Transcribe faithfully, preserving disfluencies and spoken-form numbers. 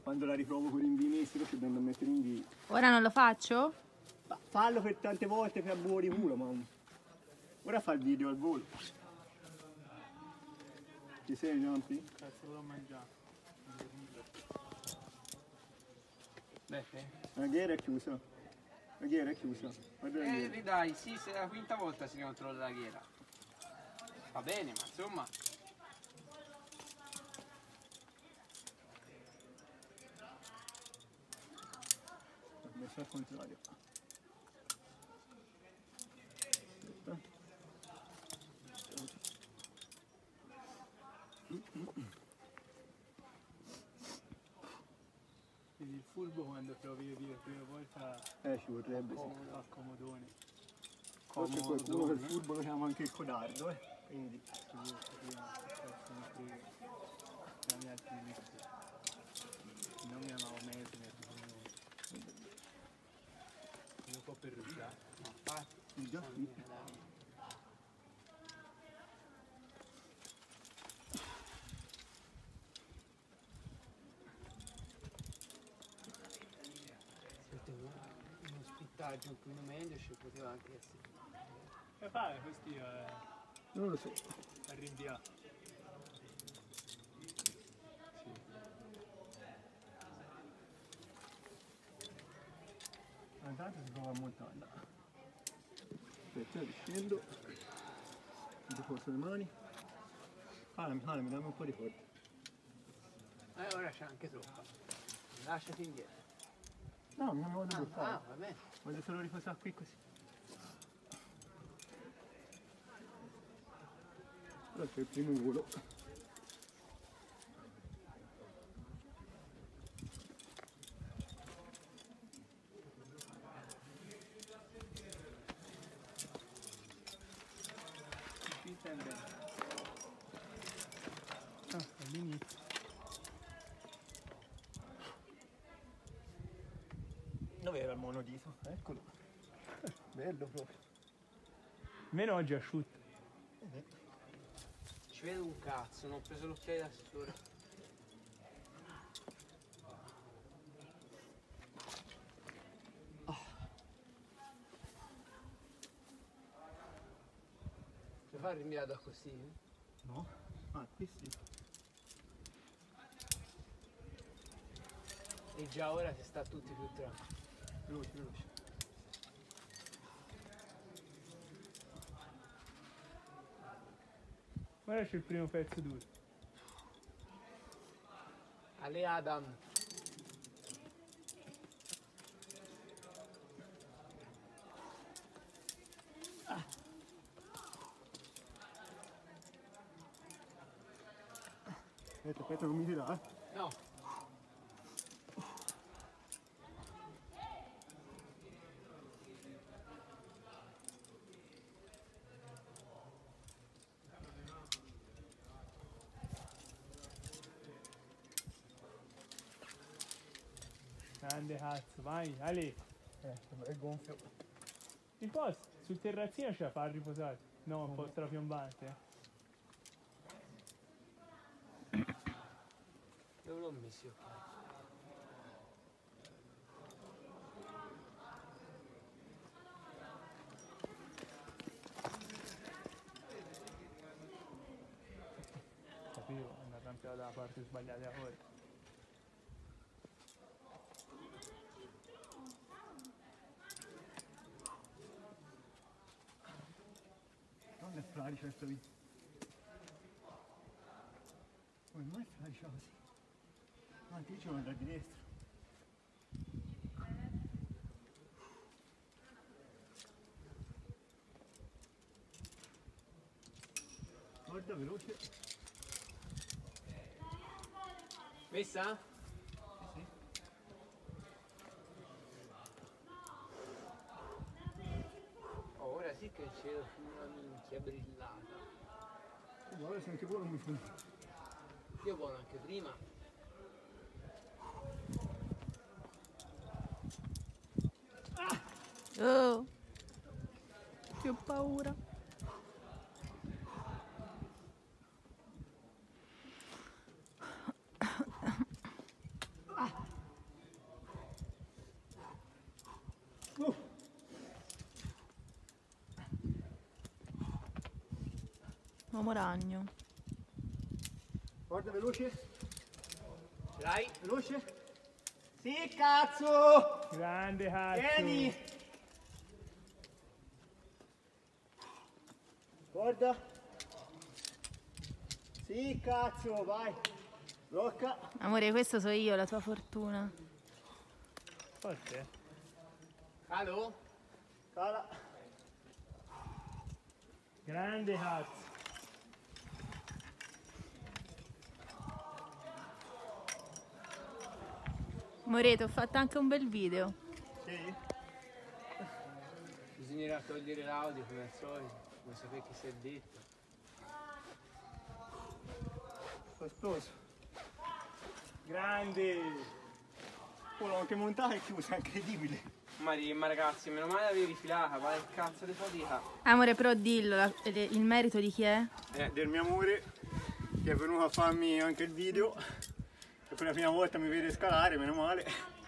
quando la riprovo con rinvii ci prendo a mettere rinvii. Ora non lo faccio? Ma fallo per tante volte per buco di culo, ma ora fa il video al volo. Ci sei, Giampi? Cazzo l'ho mangiato. Beppe? La ghiera è chiusa. La ghiera è chiusa. Guarda la Eh, ghiera. ridai, sì, se è la quinta volta si controlla la ghiera. Va bene, ma insomma... Ho messo al contrario. Aspetta. Quindi il furbo quando provi a dire la prima volta Eh, ci vorrebbe, sì. comodo, fa comodone. Forse qualcuno del furbo lo chiama anche il codardo, eh. Quindi... La mia attività. Non mi amavo mese nel un po' per rugiare. No, infatti, Sì, già qui. uno spittaggio un po' meglio ci poteva anche essere. Che fare questi eh, Non lo so. a rinviare? Intanto si trova a montagna. Aspetta, riscendo. Mi poso le mani. Calami, calami, dammi un po' di forza. Eh, ora c'è anche troppa. Lasciati indietro. No, non mi voglio Ah, buttare. ah, va bene. Voglio solo riposare qui così. Ora c'è il primo volo. Ah, all'inizio. Dove era il monodito? Eccolo. Bello proprio. Meno oggi è asciutto. Ci vedo un cazzo, non ho preso l'occhiale da sole. Puoi fare rinviato così? Eh? No? Ah, qui sì. E già ora si sta tutti più tranquilli. Veloce, veloce. Ora c'è il primo pezzo duro. Ale Adam. Aspetta, aspetta, non mi tirare. No. Grande cazzo, vai, Ale. Eh, è gonfio. Il posto, sul terrazzino ce la fa a riposare. No, un po' strapiombante. Eh. Dove l'ho messo? Capivo, è andato anche dalla parte sbagliata ora. Non è fradicia sta vita. Come mai è fradicia così? No, anche io ci vado da di destra. Guarda, veloce. Messa? Sì, sì. Oh, ora sì che c'è una minchia brillata. Oh, ora se anche voi non mi fanno. Io buono anche prima. Oh, che paura. Ah! Uomo ragno. Guarda, veloce. Ce l'hai? Veloce. Sì, cazzo! Grande cazzo. Vieni! Guarda. Sì, cazzo, vai. Blocca. Amore, questo so io, la tua fortuna. Forte? Allo? Cala. Grande cazzo. Amore, ti ho fatto anche un bel video. Sì? Bisognerà togliere l'audio come al solito. Non sapere che si è detto. Costoso. Grande. Oh, l'ho anche montato e chiusa, è incredibile. Ma, di- ma ragazzi, meno male l'avevi rifilata, ma che cazzo di fatica. Amore, però dillo, la- il merito di chi è? Eh, del mio amore, che è venuto a farmi anche il video. E per la prima volta mi vede scalare, meno male.